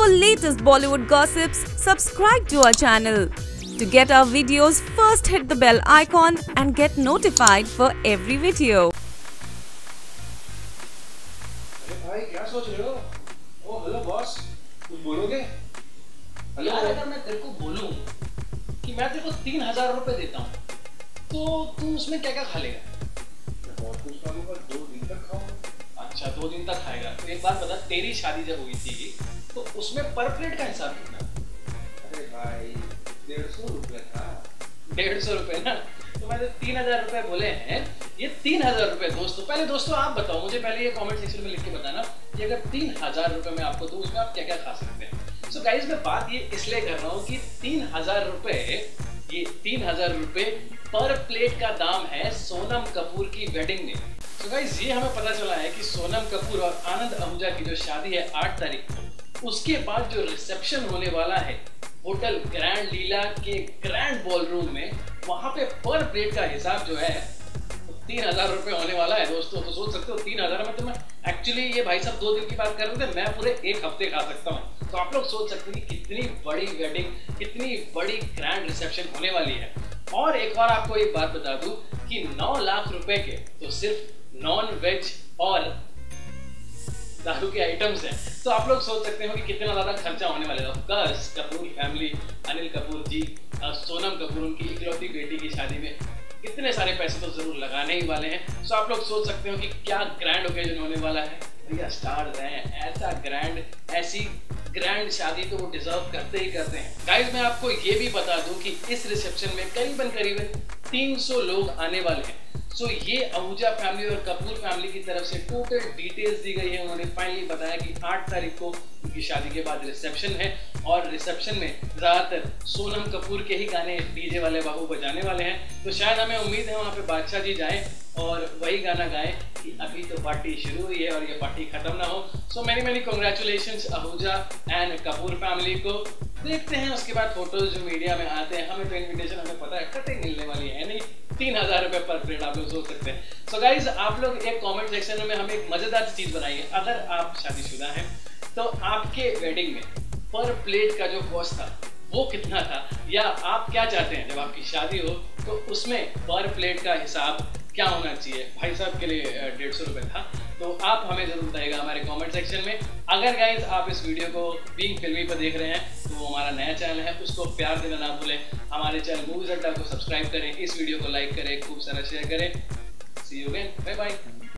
For latest Bollywood gossips, subscribe to our channel. To get our videos, first hit the bell icon and get notified for every video. अरे भाई क्या सोच रहे हो? ओ hello boss, कुछ बोलोगे? Hello यार अगर मैं तेरे को बोलूं कि मैं तेरे को 3,000 रुपए देता हूँ, तो तू उसमें क्या क्या खा लेगा? मैं बहुत कुछ खाऊंगा, 2 दिन तक खाऊंगा। अच्छा 2 दिन तक खाएगा। तो एक बात बता, तेरी शादी जब हुई थी तो उसमें पर प्लेट का हिसाब कितना? अरे भाई 150 रुपए था। 150 रुपए ना? तो मैंने 3,000 रुपए बोले हैं। ये 3,000 रुपए दोस्तों आप बताओ मुझे, पहले ये कमेंट सेक्शन में लिख के बताना कि अगर 3,000 रुपए मैं आपको दूं उसमें आप क्या क्या खा सकते हैं। सो गाइस मैं बात ये इसलिए कर रहा हूँ कि 3,000 रुपए, ये 3,000 रुपए पर प्लेट का दाम है सोनम कपूर की वेडिंग में। तो गाइस ये हमें पता चला है कि सोनम कपूर और आनंद आहूजा की जो शादी है 8 तारीख को, उसके बाद जो रिसेप्शन होने वाला है होटल ग्रैंड लीला के ग्रैंड बॉलरूम में, वहां पे पर प्लेट का हिसाब जो है 3,000 रुपए होने वाला है दोस्तों। तो सोच सकते हो 3,000 में तो मैं एक्चुअली, ये भाई साहब 2 दिन की बात कर रहे थे, मैं पूरे 1 हफ्ते खा सकता हूँ। तो आप लोग सोच सकते हैं कि कितनी बड़ी वेडिंग, कितनी बड़ी ग्रैंड रिसेप्शन होने वाली है। और एक और आपको एक बात बता दूं कि 9 लाख रुपए के तो सिर्फ नॉन वेज और दारू के आइटम्स हैं। तो आप लोग सोच सकते हो कि कितना ज्यादा खर्चा होने वाला है। Of course Kapoor family, Anil Kapoor ji, Sonam Kapoor उनकी इकलौती बेटी की शादी में इतने सारे पैसे तो जरूर लगाने ही वाले हैं। सो आप लोग सोच सकते हो कि क्या ग्रैंड ओकेजन होने वाला है। भैया स्टार्स हैं, ऐसा ग्रैंड, ऐसी ग्रैंड शादी तो वो डिजर्व करते ही करते हैं। गाइस मैं आपको ये भी बता दूं कि इस रिसेप्शन में करीबन 300 लोग आने वाले हैं। सो ये आहूजा फैमिली और कपूर फैमिली की तरफ से टोटल डिटेल्स दी गई है। उन्होंने फाइनली बताया कि 8 तारीख को उनकी शादी के बाद रिसेप्शन है और रिसेप्शन में ज्यादातर सोनम कपूर के ही गाने डीजे वाले बाबू बजाने वाले हैं। तो शायद हमें उम्मीद है वहाँ पे बादशाह जी जाएं और वही गाना गाएं कि अभी तो पार्टी शुरू हुई है और ये पार्टी खत्म ना हो। So many congratulations Ahuja and Kapoor family को। देखते हैं उसके बाद फोटोज जो मीडिया में आते हैं। हमें तो इन्विटेशन हमें पता है कटे मिलने वाली है नहीं, 3,000 रुपए पर प्लेट आप लोग सोच सकते हैं। सो गाइज आप लोग एक कमेंट सेक्शन में हमें एक मजेदार चीज बनाई है। अगर आप शादीशुदा हैं तो आपके वेडिंग में पर प्लेट का जो कॉस्ट था वो कितना था, या आप क्या चाहते हैं जब आपकी शादी हो तो उसमें पर प्लेट का हिसाब क्या होना चाहिए। भाई साहब के लिए 150 रुपए था। तो आप हमें जरूर बताइएगा हमारे कमेंट सेक्शन में। अगर गाइज आप इस वीडियो को बीइंग फिल्मी पर देख रहे हैं तो वो हमारा नया चैनल है, उसको प्यार देना ना भूलें। हमारे चैनल मूवीज अड्डा को सब्सक्राइब करें, इस वीडियो को लाइक करें, खूब सारा शेयर करें। See you again, bye bye.